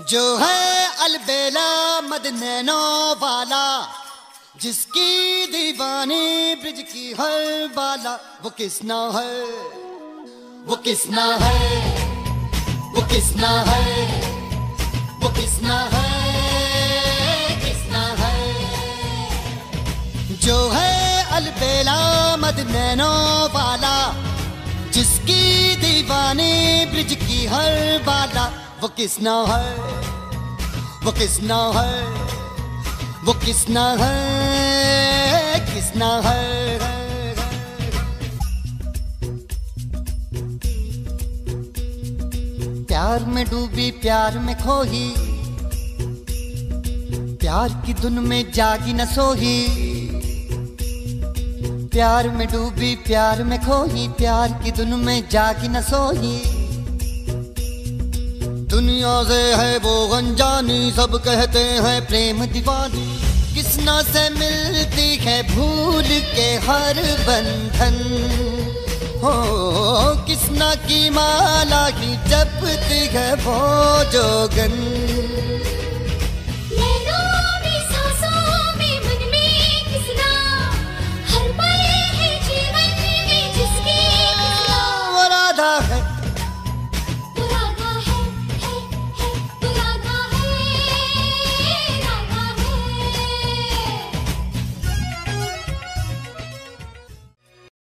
जो है अलबेला मदनैनो वाला, जिसकी दीवानी ब्रिज की हर बाला, वो किसना है, वो किसना है, वो किसना है, वो किसना है, किसना है। जो है अलबेला मदनैनो वाला, जिसकी दीवानी ब्रिज की हर बाला, वो किसना है, वो किसना है, वो किसना है, किसना है। प्यार में डूबी प्यार में खोही, प्यार की धुन में जागी न सोही। प्यार में डूबी प्यार में खोही, प्यार की धुन में जागी न सोही। दुनिया से है वो अनजानी, सब कहते हैं प्रेम दीवानी। किसना से मिलती है भूल के हर बंधन, हो किसना की माला ही जपती है वो जोगन।